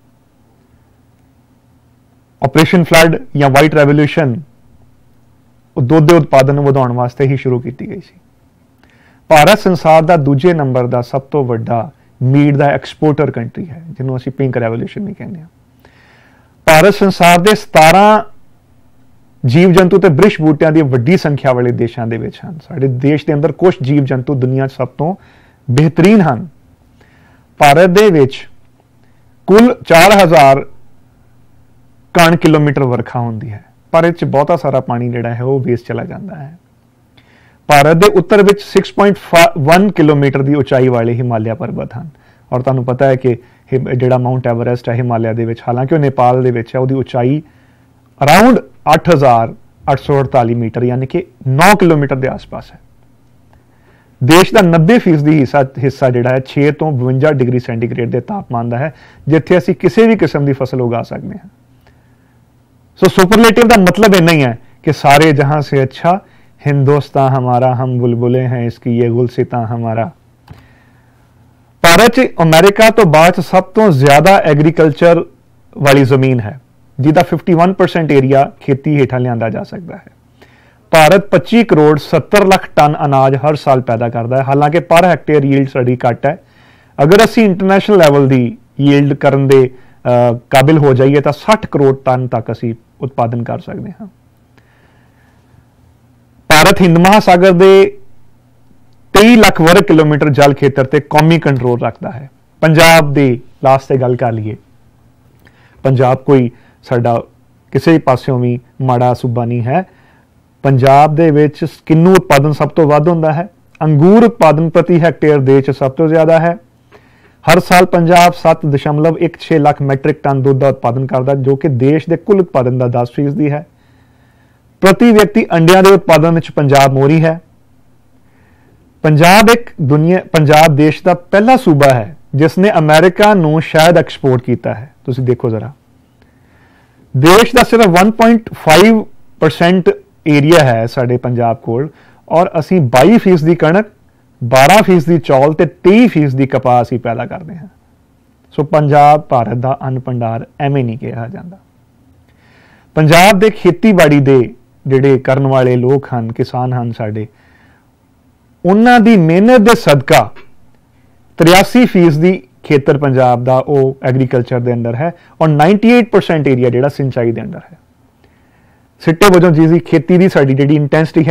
Speaker 1: ਆਪਰੇਸ਼ਨ ਫਲੱਡ ਜਾਂ ਵਾਈਟ ਰੈਵੋਲੂਸ਼ਨ ਉਹ ਦੁੱਧ ਦੇ ਉਤਪਾਦਨ ਨੂੰ ਵਧਾਉਣ ਵਾਸਤੇ ਹੀ ਸ਼ੁਰੂ ਕੀਤੀ ਗਈ ਸੀ। ਭਾਰਤ ਸੰਸਾਰ ਦਾ ਦੂਜੇ ਨੰਬਰ ਦਾ ਸਭ ਤੋਂ ਵੱਡਾ ਮੀਟ ਦਾ ਐਕਸਪੋਰਟਰ ਕੰਟਰੀ ਹੈ, ਜਿਹਨੂੰ ਅਸੀਂ ਪਿੰਕ ਰੈਵੋਲੂਸ਼ਨ ਵੀ ਕਹਿੰਦੇ ਹਾਂ। ਭਾਰਤ ਸੰਸਾਰ ਦੇ 17 ਜੀਵ ਜੰਤੂ ਤੇ ਬ੍ਰਿਸ਼ ਬੂਟਿਆਂ ਦੀ ਵੱਡੀ ਸੰਖਿਆ ਵਾਲੇ ਦੇਸ਼ਾਂ ਦੇ ਵਿੱਚ ਹਨ। ਸਾਡੇ ਦੇਸ਼ ਦੇ ਅੰਦਰ ਕੁਝ ਜੀਵ ਜੰਤੂ ਦੁਨੀਆ 'ਚ ਸਭ ਤੋਂ ਬਿਹਤਰੀਨ ਹਨ। ਭਾਰਤ ਦੇ ਵਿੱਚ ਕੁੱਲ 4000 ਘਣ ਕਿਲੋਮੀਟਰ ਵਰਖਾ ਹੁੰਦੀ ਹੈ, ਪਰ ਇਹ 'ਚ ਬਹੁਤਾ ਸਾਰਾ ਪਾਣੀ ਜਿਹੜਾ ਹੈ ਉਹ ਵੇਸਟ ਚਲਾ ਜਾਂਦਾ ਹੈ। ਭਾਰਤ ਦੇ ਉੱਤਰ ਵਿੱਚ 6.1 ਕਿਲੋਮੀਟਰ ਦੀ ਉਚਾਈ ਵਾਲੇ ਹਿਮਾਲਿਆ ਪਰਬਤ ਹਨ, ਔਰ ਤੁਹਾਨੂੰ ਪਤਾ ਹੈ ਕਿ ਜਿਹੜਾ ਮਾਊਂਟ ਐਵਰੈਸਟ ਹੈ ਹਿਮਾਲਿਆ ਦੇ ਵਿੱਚ, ਹਾਲਾਂਕਿ ਉਹ ਨੇਪਾਲ ਦੇ ਵਿੱਚ ਹੈ, ਉਹਦੀ ਉਚਾਈ ਅਰਾਊਂਡ 8848 ਮੀਟਰ ਯਾਨੀ ਕਿ 9 ਕਿਲੋਮੀਟਰ ਦੇ ਆਸ-ਪਾਸ ਹੈ। ਦੇਸ਼ ਦਾ 90% ਹਿੱਸਾ ਜਿਹੜਾ ਹੈ 6 ਤੋਂ 52 ਡਿਗਰੀ ਸੈਂਟੀਗ੍ਰੇਡ ਦੇ ਤਾਪਮਾਨ ਦਾ ਹੈ, ਜਿੱਥੇ ਅਸੀਂ ਕਿਸੇ ਵੀ ਕਿਸਮ ਦੀ ਫਸਲ ਉਗਾ ਸਕਦੇ ਹਾਂ। ਸੋ ਸੁਪਰਲੇਟਿਵ ਦਾ ਮਤਲਬ ਇੰਨਾ ਹੀ ਹੈ ਕਿ ਸਾਰੇ ਜਹਾਂ ਸੇ ਅੱਛਾ हिंदुस्तान हमारा, हम बुलबुले हैं इसकी, ये गुलसितां हमारा। ਭਾਰਤ 'ਚ ਅਮਰੀਕਾ ਤੋਂ ਬਾਅਦ ਸਭ ਤੋਂ ਜ਼ਿਆਦਾ ਐਗਰੀਕਲਚਰ ਵਾਲੀ ਜ਼ਮੀਨ ਹੈ, ਜਿਹਦਾ 51% ਏਰੀਆ ਖੇਤੀ ਹੇਠਾਂ ਲਿਆਂਦਾ ਜਾ ਸਕਦਾ ਹੈ। ਭਾਰਤ 25 ਕਰੋੜ 70 ਲੱਖ ਟਨ ਅਨਾਜ ਹਰ ਸਾਲ ਪੈਦਾ ਕਰਦਾ ਹੈ, ਹਾਲਾਂਕਿ ਪਰ ਹੈਕਟੇਅਰ ਯੀਲਡ ਸਾਡੀ ਘੱਟ ਹੈ। ਅਗਰ ਅਸੀਂ ਇੰਟਰਨੈਸ਼ਨਲ ਲੈਵਲ ਦੀ ਯੀਲਡ ਕਰਨ ਦੇ ਕਾਬਿਲ ਹੋ ਜਾਈਏ ਤਾਂ 60 ਕਰੋੜ ਟਨ ਤੱਕ ਅਸੀਂ ਉਤਪਾਦਨ ਕਰ ਸਕਦੇ ਹਾਂ। ਭਾਰਤ ਹਿੰਦ ਮਹਾਸਾਗਰ ਦੇ 23 ਲੱਖ ਵਰਗ ਕਿਲੋਮੀਟਰ ਜਲ ਖੇਤਰ ਤੇ ਕੌਮੀ ਕੰਟਰੋਲ ਰੱਖਦਾ ਹੈ। ਪੰਜਾਬ ਦੀ ਲਾਸਟ ਤੇ ਗੱਲ ਕਰ ਲਈਏ। ਪੰਜਾਬ ਕੋਈ ਸਾਡਾ ਕਿਸੇ ਵੀ ਪਾਸਿਓਂ ਵੀ ਮਾੜਾ ਸੂਬਾ ਨਹੀਂ ਹੈ। ਪੰਜਾਬ ਦੇ ਵਿੱਚ ਕਿੰਨੂ ਉਤਪਾਦਨ ਸਭ ਤੋਂ ਵੱਧ ਹੁੰਦਾ ਹੈ। ਅੰਗੂਰ ਉਤਪਾਦਨ ਪ੍ਰਤੀ ਹੈਕਟੇਅਰ ਦੇਸ਼ 'ਚ ਸਭ ਤੋਂ ਜ਼ਿਆਦਾ ਹੈ। ਹਰ ਸਾਲ ਪੰਜਾਬ 7.16 ਲੱਖ ਮੈਟ੍ਰਿਕ ਟਨ ਦੁੱਧ ਦਾ ਉਤਪਾਦਨ ਕਰਦਾ, ਜੋ ਕਿ ਦੇਸ਼ ਦੇ ਕੁੱਲ ਉਤਪਾਦਨ ਦਾ 10% ਹੈ। ਪ੍ਰਤੀ ਵਿਅਕਤੀ ਅੰਡਿਆਂ ਦੇ ਉਤਪਾਦਨ ਵਿੱਚ ਪੰਜਾਬ ਮੋਹਰੀ ਹੈ। ਪੰਜਾਬ ਦੇਸ਼ ਦਾ ਪਹਿਲਾ ਸੂਬਾ ਹੈ ਜਿਸ ਨੇ ਅਮਰੀਕਾ ਨੂੰ ਸ਼ਹਿਦ ਐਕਸਪੋਰਟ ਕੀਤਾ ਹੈ। ਤੁਸੀਂ ਦੇਖੋ ਜ਼ਰਾ, ਦੇਸ਼ ਦਾ ਸਿਰਫ 1.5% ਏਰੀਆ ਹੈ ਸਾਡੇ ਪੰਜਾਬ ਕੋਲ, ਔਰ ਅਸੀਂ 22% ਦੀ ਕਣਕ, 12% ਦੀ ਚੌਲ ਤੇ 23% ਦੀ ਕਪਾਹ ਅਸੀਂ ਪੈਦਾ ਕਰਦੇ ਹਾਂ। ਸੋ ਪੰਜਾਬ ਭਾਰਤ ਦਾ ਅੰਨ ਭੰਡਾਰ ਐਵੇਂ ਨਹੀਂ ਕਿਹਾ ਜਾਂਦਾ। ਪੰਜਾਬ ਦੇ ਖੇਤੀਬਾੜੀ ਦੇ ਜਿਹੜੇ ਕਰਨ ਵਾਲੇ ਲੋਕ ਹਨ, ਕਿਸਾਨ ਹਨ ਸਾਡੇ, ਉਹਨਾਂ ਦੀ ਮਿਹਨਤ ਦੇ ਸਦਕਾ 83% ਦੀ ਖੇਤਰ ਪੰਜਾਬ ਦਾ ਉਹ ਐਗਰੀਕਲਚਰ ਦੇ ਅੰਦਰ ਹੈ, ਔਰ 98% ਏਰੀਆ ਜਿਹੜਾ ਸਿੰਚਾਈ ਦੇ ਅੰਦਰ ਹੈ। ਸਿੱਟੇ ਵਜੋਂ ਜਿਹਦੀ ਖੇਤੀ ਦੀ ਸਾਡੀ ਜਿਹੜੀ ਇੰਟੈਂਸਿਟੀ ਹੈ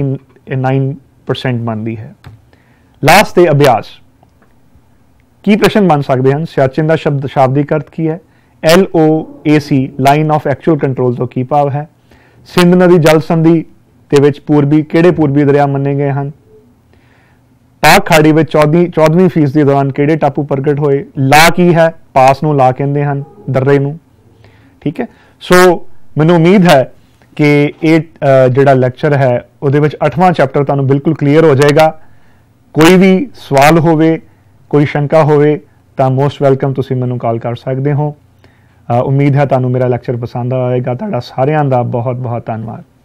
Speaker 1: 189% ਬਣਦੀ ਹੈ। ਲਾਸਟ ਤੇ ਅਭਿਆਸ ਕੀ ਪ੍ਰਸ਼ਨ ਬਣ ਸਕਦੇ ਹਨ? ਸਿਆਚਿਨ ਦਾ ਸ਼ਾਬਦਿਕ ਅਰਥ ਕੀ ਹੈ? LOAC line of actual control ਤੋਂ ਕੀ ਭਾਵ ਹੈ? ਸਿੰਧ ਨਦੀ ਜਲ ਸੰਧੀ ਦੇ ਵਿੱਚ ਕਿਹੜੇ ਪੂਰਬੀ ਦਰਿਆ ਮੰਨੇ ਗਏ ਹਨ? ਪਾਕ ਖਾੜੀ ਵਿੱਚ 14ਵੀਂ ਦੇ ਦੌਰਾਨ ਕਿਹੜੇ ਟਾਪੂ ਪ੍ਰਗਟ ਹੋਏ? ਲਾ ਕੀ ਹੈ? ਪਾਸ ਨੂੰ ਲਾ ਕਹਿੰਦੇ ਹਨ, ਦਰਰੇ ਨੂੰ। ਠੀਕ ਹੈ, ਸੋ ਮੈਨੂੰ ਉਮੀਦ ਹੈ ਕਿ ਇਹ ਜਿਹੜਾ ਲੈਕਚਰ ਹੈ ਉਹਦੇ ਵਿੱਚ 8ਵਾਂ ਚੈਪਟਰ ਤੁਹਾਨੂੰ ਬਿਲਕੁਲ ਕਲੀਅਰ ਹੋ ਜਾਏਗਾ। ਕੋਈ ਵੀ ਸਵਾਲ ਹੋਵੇ, ਕੋਈ ਸ਼ੰਕਾ ਹੋਵੇ ਤਾਂ ਮੋਸਟ ਵੈਲਕਮ, ਤੁਸੀਂ ਮੈਨੂੰ ਕਾਲ ਕਰ ਸਕਦੇ ਹੋ। ਉਮੀਦ ਹੈ ਤੁਹਾਨੂੰ ਮੇਰਾ ਲੈਕਚਰ ਪਸੰਦ ਆਏਗਾ। ਤੁਹਾਡਾ ਸਾਰਿਆਂ ਦਾ ਬਹੁਤ ਬਹੁਤ ਧੰਨਵਾਦ।